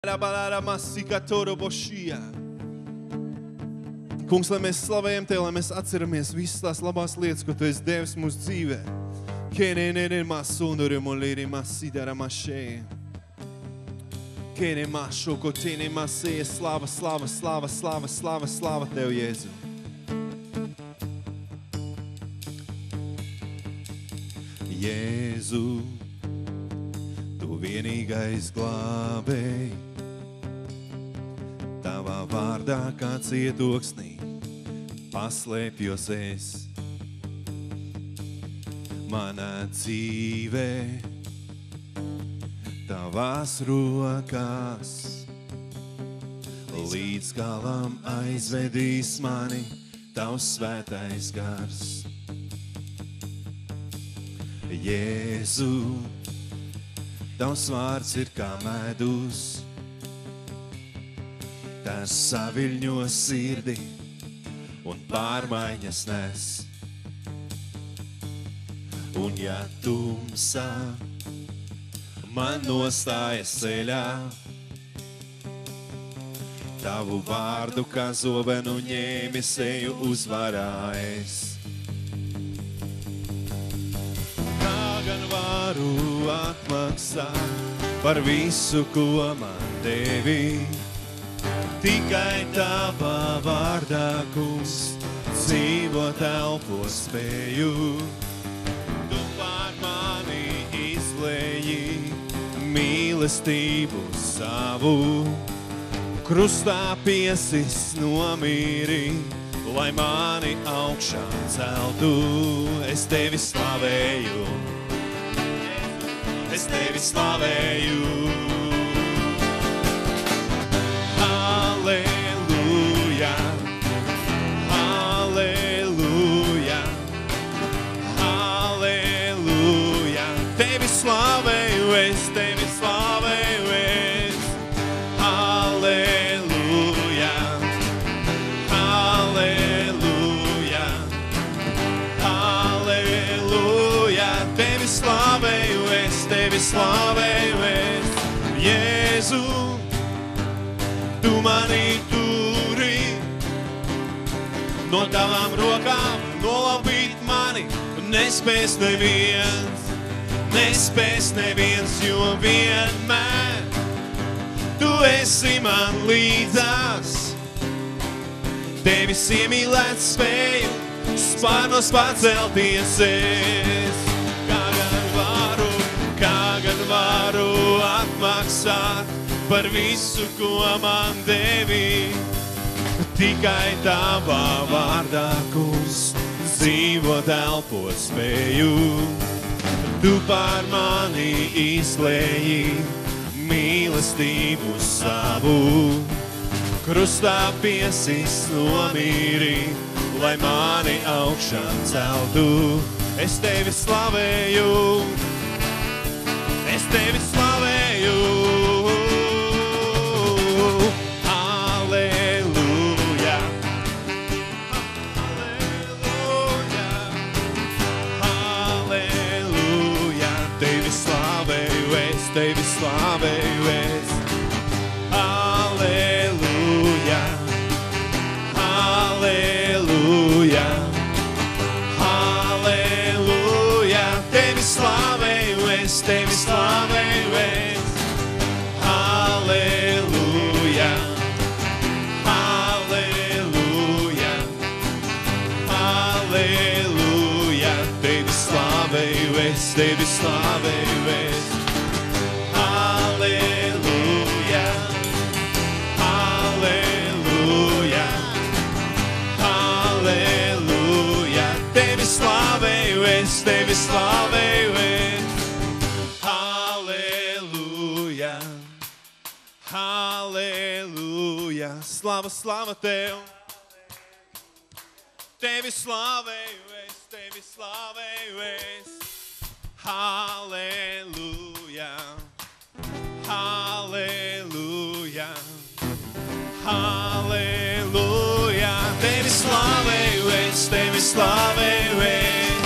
Kungs, lai mēs slavējam Tev, lai mēs atceramies visas tās labās lietas, ko Tu esi devis mūsu dzīvē. Slava, slava, slava, slava, slava, slava Tev, Jēzu. Jēzu, Tu vienīgais glābēji, Tavā vārdā kā cietoksnī paslēpjos es. Manā dzīvē, Tavās rokās, līdz galam aizvedīs mani Tavs svētais gars. Jēzu, Tavs vārds ir kā medus, tas saviļņo sirdi un pārmaiņas nes. Un ja tumsā man nostājas ceļā, Tavu vārdu kā zobenu ņēmis eju uzvarā es. Kā gan varu atmaksāt par visu, ko man devi, tikai Tavā vārdā, Kungs, dzīvot elpo spēju. Tu pār mani izlēji mīlestību savu, krustā piesis nomīri, lai mani augšā celtu. Es Tevi slavēju, es Tevi slavēju. Halleluja, halleluja, halleluja. Tevi slavēju, es Tevi slavēju, es. Halleluja, halleluja, halleluja. Tevi slavēju, es Tevi slavēju, es. Jēzu, Tu mani turi, no Tavām rokām nolabīt mani, nespēs neviens, jo vienmēr Tu esi man līdzās. Tevis iemīlēt spēju, spārnos pacelties es. Kā gan varu atmaksāt par visu, ko man devi, tikai Tavā vārdā, Kungs, dzīvot elpot spēju. Tu pār mani izlēji mīlestību savu, krustā piesis nomīri, lai mani augšā celtu. Es Tevi slavēju, es Tevi slavēju. Halleluja, halleluja, halleluja. Tevi slavēju, es Tevi slavēju, es. Halleluja, halleluja, halleluja. Tevi slavēju, es Tevi slavēju, es. Halleluja, halleluja, halleluja. Tevi slavēju, es Tevi slavēju, es. Halleluja, halleluja, halleluja. Tevi slavēju, es Tevi slavēju, es. Halleluja, halleluja. Slava, slava Tev. Tevi slavēju, es Tevi slavēju, es. Halleluja, halleluja, halleluja. Tevi slavēju, es Tevi slavēju, es.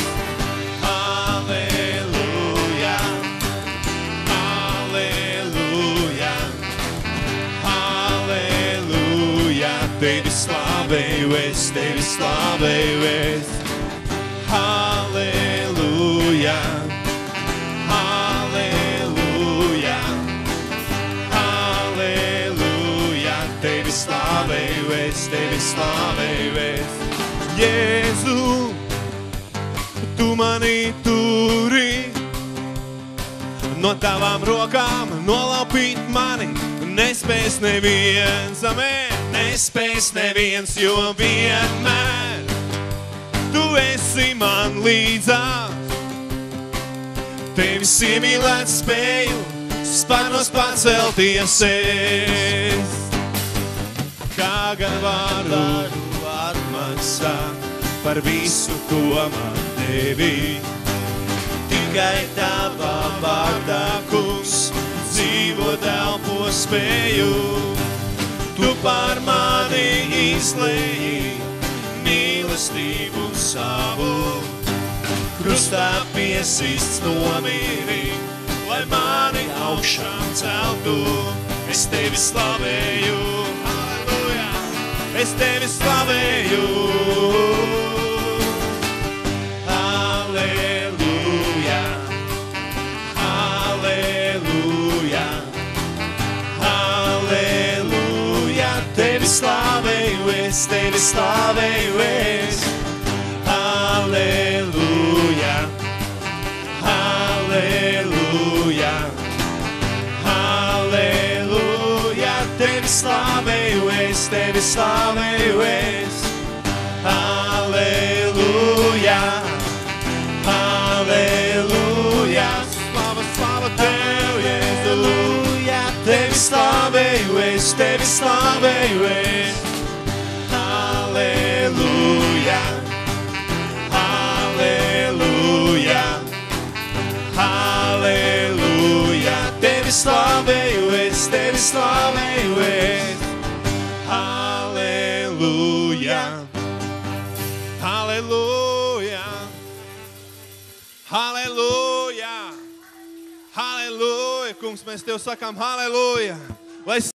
Halleluja, halleluja, tevi slavēju es, tevi slavēju es. Halleluja, halleluja, halleluja, tevi slavēju es, tevi slavēju es. Jēzu, tu mani turi, no tavām rokām nolaupīt mani, nespēs neviens, amēn, nespēs neviens, jo vienmēr tu esi man līdzās. Tevis iemīlēt spēju, spārnos pacelties es. Kā gan varu atmaksāt par visu, ko man devi. Tikai tavā vārdā, kungs, dzīvot elpo spēju. Tu par mani izlēji mīlestību savu. Krustā piesists nomiri, lai mani augšām celtu. Es tevi slavēju, halleluja, es tevi slavēju. Halleluja, halleluja, halleluja, tevi slavēju es, tevi slavēju es. Halleluja, halleluja, halleluja, tevi slavēju es, tevi slavēju es. Halleluja, halleluja, slava, slava tev, Jēzu. Tevi slavēju es, tevi slavēju es. Halleluja, halleluja, halleluja, tevi slavēju es, tevi slavēju es. Halleluja, halleluja, halleluja, halleluja, kungs, mēs tev sakām halleluja. Lai